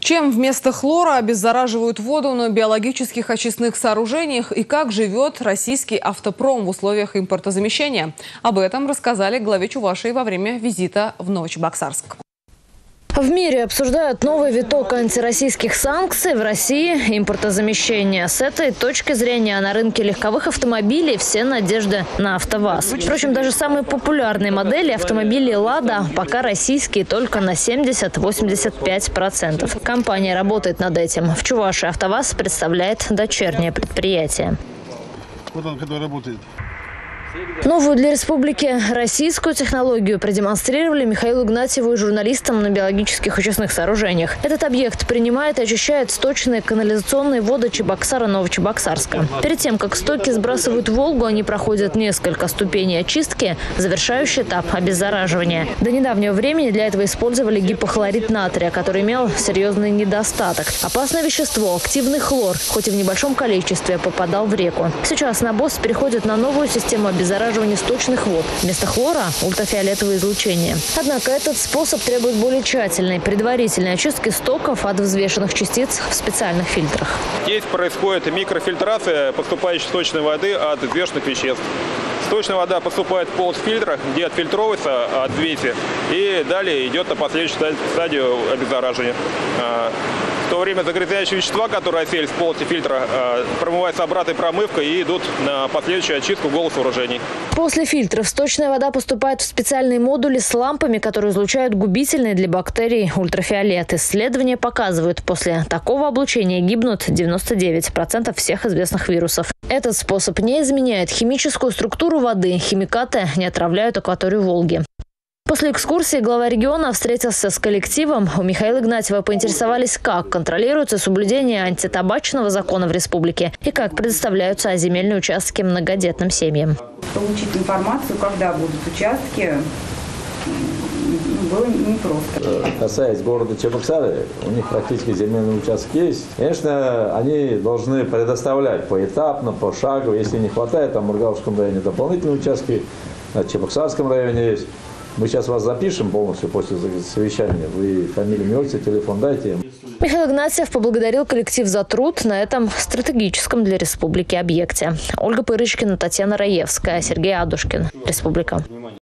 Чем вместо хлора обеззараживают воду на биологических очистных сооружениях и как живет российский автопром в условиях импортозамещения? Об этом рассказали главе Чувашии во время визита в Новочебоксарск. В мире обсуждают новый виток антироссийских санкций, в России – импортозамещение. С этой точки зрения на рынке легковых автомобилей все надежды на АвтоВАЗ. Впрочем, даже самые популярные модели автомобилей «Лада» пока российские только на 70-85%. Компания работает над этим. В Чувашии АвтоВАЗ представляет дочернее предприятие. Вот он, который работает. Новую для республики российскую технологию продемонстрировали Михаилу Игнатьеву и журналистам на биологических очистных сооружениях. Этот объект принимает и очищает сточные канализационные воды Чебоксара Новочебоксарска. Перед тем, как стоки сбрасывают в Волгу, они проходят несколько ступеней очистки, завершающий этап обеззараживания. До недавнего времени для этого использовали гипохлорид натрия, который имел серьезный недостаток. Опасное вещество, активный хлор, хоть и в небольшом количестве, попадал в реку. Сейчас на БОС переходит на новую систему обеззараживания сточных вод. Вместо хлора – ультрафиолетовое излучение. Однако этот способ требует более тщательной, предварительной очистки стоков от взвешенных частиц в специальных фильтрах. Здесь происходит микрофильтрация поступающей сточной воды от взвешенных веществ. Сточная вода поступает в полость фильтра, где отфильтровывается от взвеси, и далее идет на последующую стадию обеззараживания. В то время загрязняющие вещества, которые оселись в полости фильтра, промываются обратной промывкой и идут на последующую очистку госсооружений. После фильтров сточная вода поступает в специальные модули с лампами, которые излучают губительные для бактерий ультрафиолет. Исследования показывают, после такого облучения гибнут 99% всех известных вирусов. Этот способ не изменяет химическую структуру воды. Химикаты не отравляют акваторию Волги. После экскурсии глава региона встретился с коллективом. У Михаила Игнатьева поинтересовались, как контролируется соблюдение антитабачного закона в республике и как предоставляются земельные участки многодетным семьям. Получить информацию, когда будут участки, было непросто. Касаясь города Чебоксары, у них практически земельный участок есть. Конечно, они должны предоставлять поэтапно, пошагово. Если не хватает, там в Мургавском районе дополнительные участки, в Чебоксарском районе есть. Мы сейчас вас запишем полностью после совещания. Вы фамилию, имя, отчество, телефон дайте. Михаил Игнатьев поблагодарил коллектив за труд на этом стратегическом для республики объекте. Ольга Пырочкина, Татьяна Раевская, Сергей Адушкин. Республика.